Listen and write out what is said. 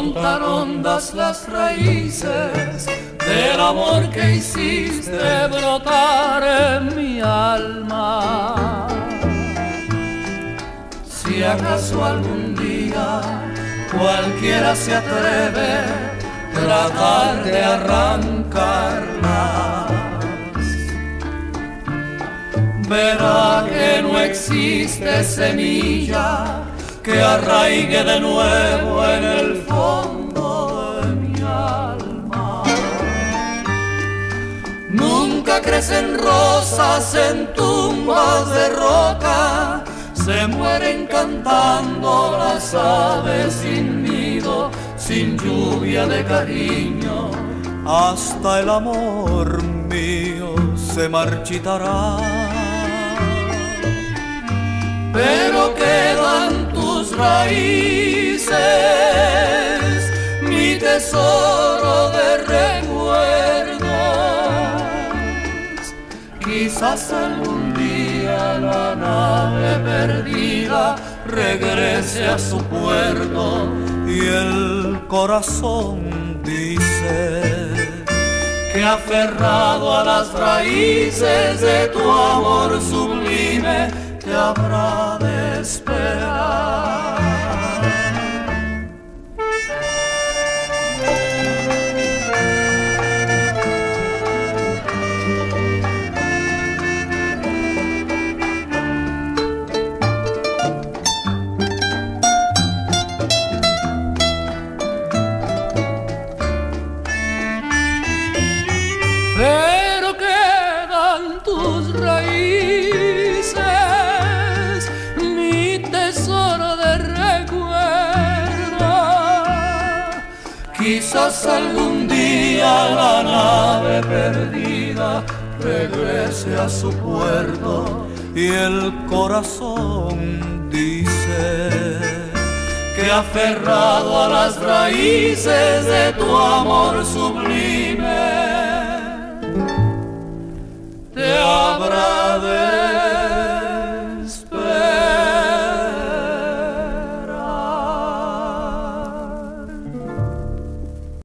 Son tan hondas las raíces del amor que hiciste brotar en mi alma. Si acaso algún día cualquiera se atreve a tratar de arrancarlas, verá que no existe semilla que arraigue de nuevo en el fondo de mi alma. Nunca crecen rosas en tumbas de roca, se mueren cantando las aves sin nido, sin lluvia de cariño. Hasta el amor mío se marchitará, pero quedan tus raíces, mi tesoro de recuerdos. Quizás algún día la nave perdida regrese a su puerto y el corazón dice que aferrado a las raíces de tu amor sublime te habrá de esperar. Pero quedan tus raíces, mi tesoro de recuerdo. Quizás algún día la nave perdida regrese a su puerto y el corazón dice que aferrado a las raíces de tu amor sublime